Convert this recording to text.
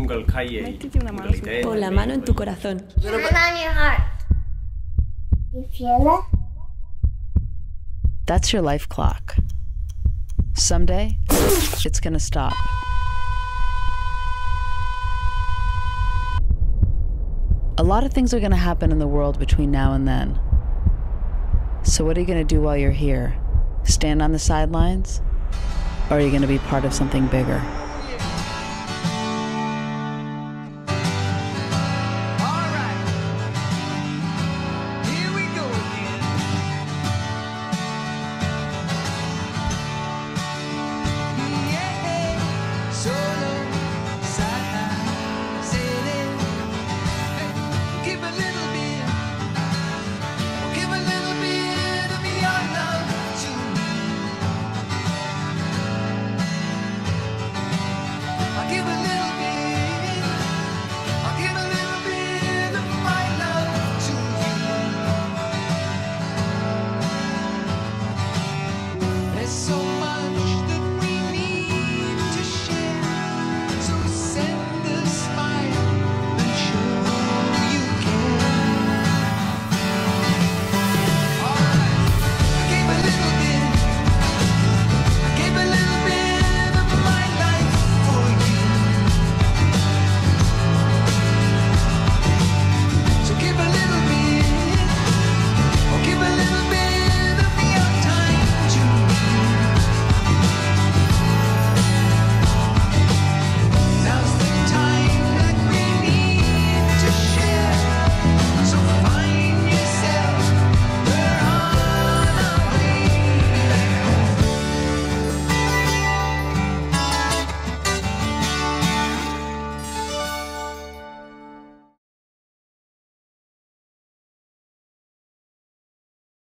Métete una mano en su Pon la mano en tu corazón. Hand on your heart. You feel it? That's your life clock. Someday, it's gonna stop. A lot of things are gonna happen in the world between now and then. So what are you gonna do while you're here? Stand on the sidelines? Or are you gonna be part of something bigger?